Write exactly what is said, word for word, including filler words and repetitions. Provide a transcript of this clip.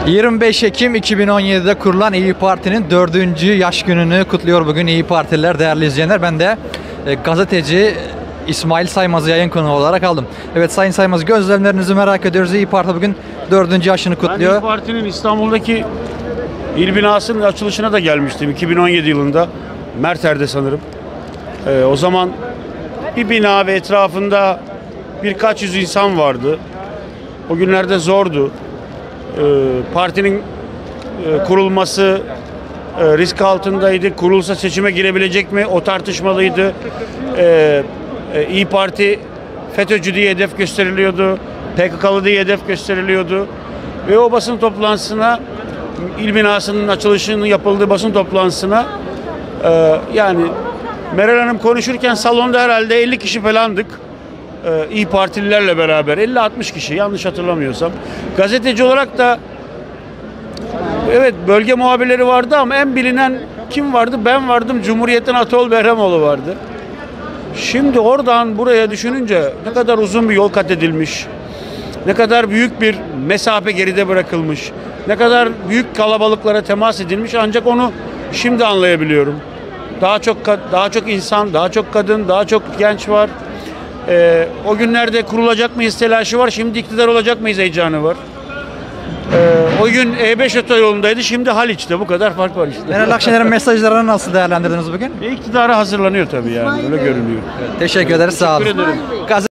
yirmi beş Ekim iki bin on yedi'de kurulan İyi Parti'nin dördüncü yaş gününü kutluyor bugün İyi Partililer, değerli izleyenler. Ben de e, gazeteci İsmail Saymaz'ı yayın konuğu olarak aldım. Evet Sayın Saymaz, gözlemlerinizi merak ediyoruz. İyi Parti bugün dördüncü yaşını kutluyor. Ben İyi Parti'nin İstanbul'daki il binasının açılışına da gelmiştim iki bin on yedi yılında. Merter'de sanırım. Ee, o zaman bir bina ve etrafında birkaç yüz insan vardı. O günlerde zordu. Ee, partinin e, kurulması e, risk altındaydı. Kurulsa seçime girebilecek mi? O tartışmalıydı. Ee, e, İyi Parti FETÖ'cü diye hedef gösteriliyordu. P K K'lı diye hedef gösteriliyordu. Ve o basın toplantısına, il binasının açılışının yapıldığı basın toplantısına e, yani Meral Hanım konuşurken salonda herhalde elli kişi falandık. Ee, İyi Partililerle beraber elli altmış kişi, yanlış hatırlamıyorsam. Gazeteci olarak da evet bölge muhabirleri vardı ama en bilinen kim vardı? Ben vardım. Cumhuriyet'ten Atol Behramoğlu vardı. Şimdi oradan buraya düşününce ne kadar uzun bir yol kat edilmiş. Ne kadar büyük bir mesafe geride bırakılmış. Ne kadar büyük kalabalıklara temas edilmiş, ancak onu şimdi anlayabiliyorum. Daha çok daha çok insan, daha çok kadın, daha çok genç var. Ee, o günlerde kurulacak mıyız telaşı var. Şimdi iktidar olacak mıyız heyecanı var. Ee, o gün E beş otoyolundaydı. Şimdi Haliç'te. Bu kadar fark var işte. Meral Akşener'in mesajlarını nasıl değerlendirdiniz bugün? E, iktidara hazırlanıyor tabii yani. Öyle görünüyor. Teşekkür ederiz. Sağ olun. Teşekkür ederim. Gazete